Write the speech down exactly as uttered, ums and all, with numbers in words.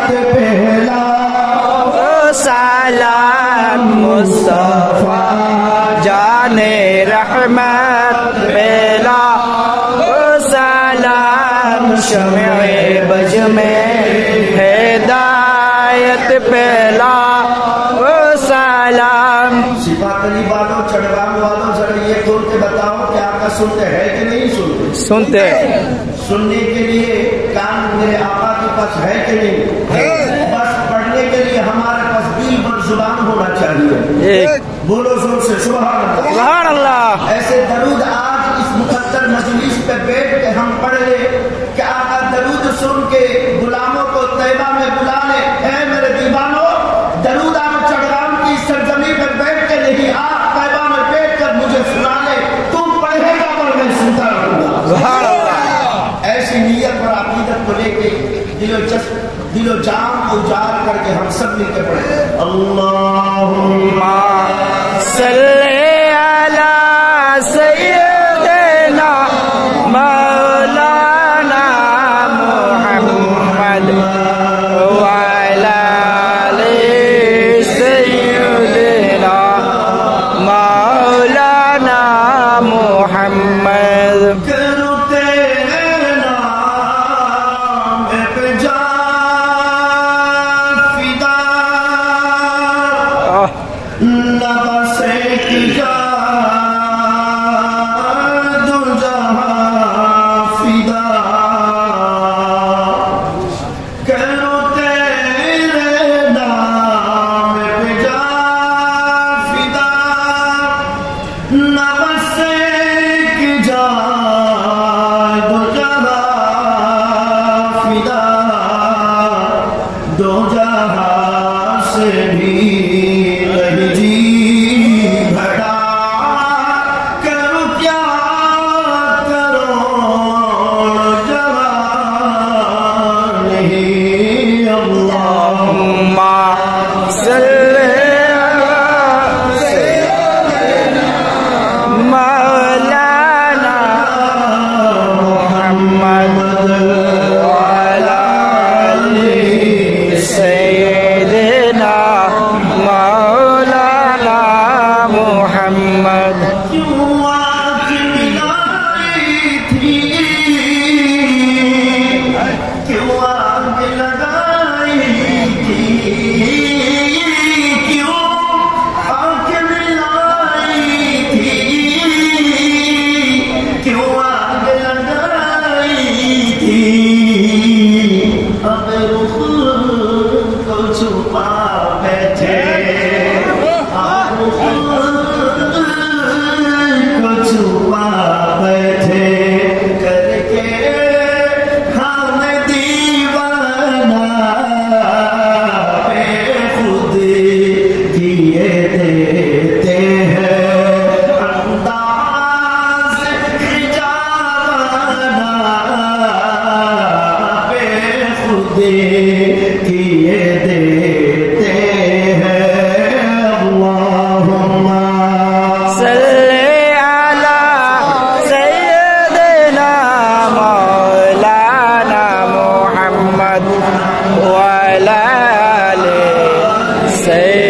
پہلا سلام مصطفیٰ جان رحمت پہلا سلام شمع بج میں ہدایت پہلا سلام. سپاہی والوں چڑگام والوں ذرا یہ کھول کے بتاؤ کہ آقا سنتے ہیں کہ نہیں سنتے؟ سنتے. سننے کے لیے کان میرے آقا کے پاس ہے کہ نہیں؟ بس پڑھنے کے لیے ہمارے پاس دل پر زبان ہونا چاہیے. بولو زور سے سبحان اللہ. سبحان اللہ. ایسے درود آج اس مقدر مجلس پہ بیٹھ کے ہم پڑھ لے کہ آقا درود سن کے غلاموں کو طیبہ میں بلا لے. اے میرے دیوانوں، درود آپ چڑگام کی سرزمین پہ بیٹھ کے نہیں، آپ طیبہ میں بیٹھ کر مجھے سنا لے. تم پڑھے گا اور میں سنتا رہوں گا. سبحان اللہ. ایسی نیت اور عقیدت کو لے کے دل و جسم دل و جان اجار کر کے ہم سب مل کے پڑھیں. اللہم صلی علی سیدنا مولانا محمد وعلی آل سیدنا مولانا محمد. کرو تیرے نام پہ جان فدا، نفس ایک جان دو جہاں فدا. کرو تیرے نام پہ جان فدا، نفس ایک جان دو جہاں فدا. دو جہاں سے بھی نہیں جی بھٹا، کرو کیا کرو جوان نہیں. اللہم صلی علی سیدنا مولانا محمد وعلی آل سیدنا مولانا محمد. کیوں آنکھ ملائی تھی، کیوں آنکھ لگائی تھی، کیوں آنکھ ملائی تھی، کیوں آنکھ لگائی تھی. اب رخ کو چھپا بیٹھے، اب رخ کو چھپا بیٹھے کر کے ہم دیوانہ پہ خود کیے دیتے ہیں انداز خجالانہ پہ خود کیے دیتے ہیں. اللہم صلی علی سیدنا مولانا محمد وعلی آل سیدنا